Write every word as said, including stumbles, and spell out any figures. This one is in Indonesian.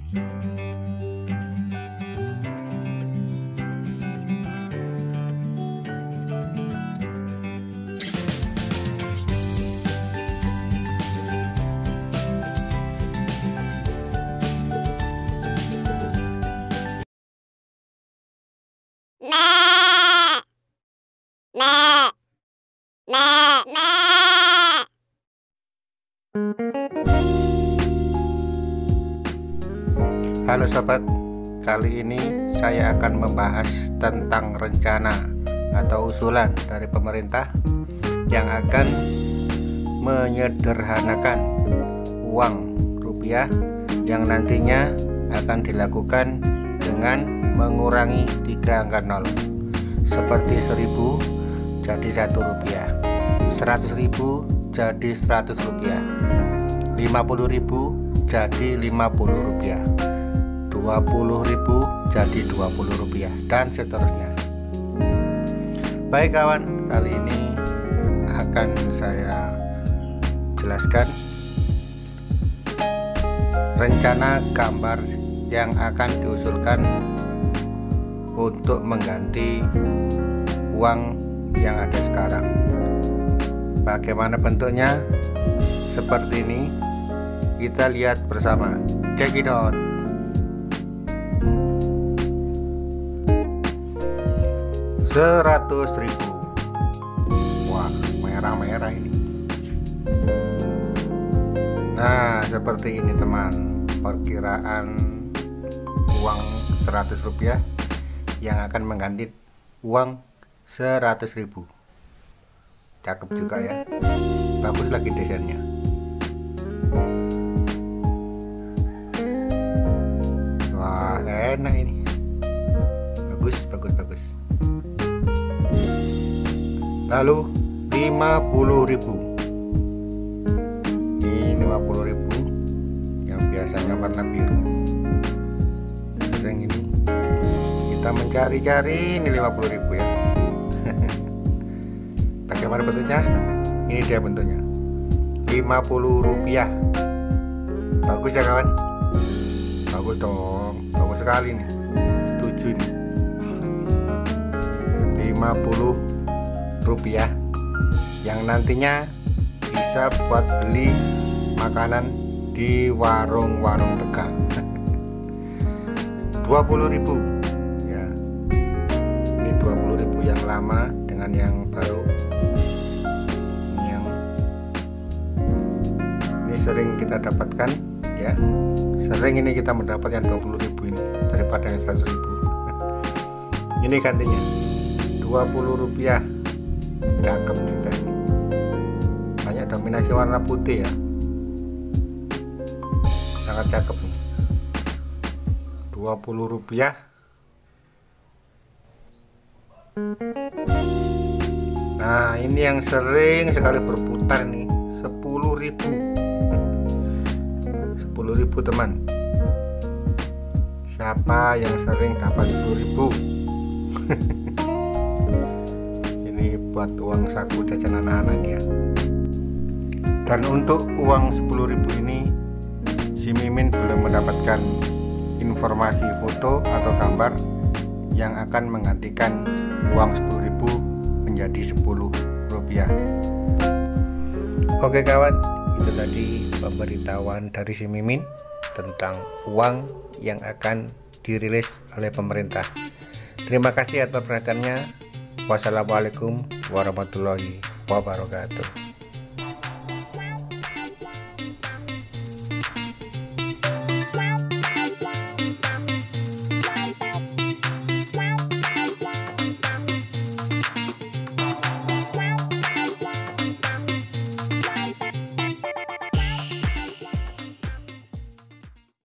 Halo sobat, kali ini saya akan membahas tentang rencana atau usulan dari pemerintah yang akan menyederhanakan uang rupiah yang nantinya akan dilakukan dengan mengurangi tiga angka nol, seperti seribu jadi satu rupiah, seratus ribu jadi seratus rupiah, lima puluh ribu jadi lima puluh rupiah, dua puluh ribu jadi dua puluh rupiah, dan seterusnya. Baik kawan, kali ini akan saya jelaskan rencana gambar yang akan diusulkan untuk mengganti uang yang ada sekarang. Bagaimana bentuknya? Seperti ini. Kita lihat bersama. Check it out. Seratus ribu. Wah, merah-merah ini. Nah, seperti ini teman, perkiraan uang seratus rupiah yang akan mengganti uang seratus ribu. Cakep juga ya, bagus lagi desainnya. Wah, enak ini, bagus bagus bagus. Lalu lima puluh ribu, ini lima puluh ribu yang biasanya warna biru. Sering ini kita mencari-cari, ini lima puluh ribu ya. Bagaimana bentuknya? Ini dia bentuknya, lima puluh rupiah. Bagus ya kawan? Bagus dong, bagus sekali nih, setuju nih. lima puluh rupiah yang nantinya bisa buat beli makanan di warung-warung Tegal. dua puluh ribu ya, ini dua puluh ribu yang lama dengan yang baru. Ini yang ini sering kita dapatkan ya, sering ini kita mendapatkan dua puluh ribu ini daripada yang seratus ribu. Ini gantinya dua puluh rupiah. Cakep juga ini, banyak dominasi warna putih ya, sangat cakep nih. Dua puluh rupiah. Nah, ini yang sering sekali berputar nih, sepuluh ribu. Sepuluh ribu teman, siapa yang sering dapat sepuluh ribu? Ini buat uang saku jajan anak-anak ya. Dan untuk uang sepuluh ribu ini, si Mimin belum mendapatkan informasi foto atau gambar yang akan menggantikan uang sepuluh ribu menjadi sepuluh rupiah. Oke kawan, itu tadi pemberitahuan dari si Mimin tentang uang yang akan dirilis oleh pemerintah. Terima kasih atas perhatiannya. Wassalamualaikum warahmatullahi wabarakatuh.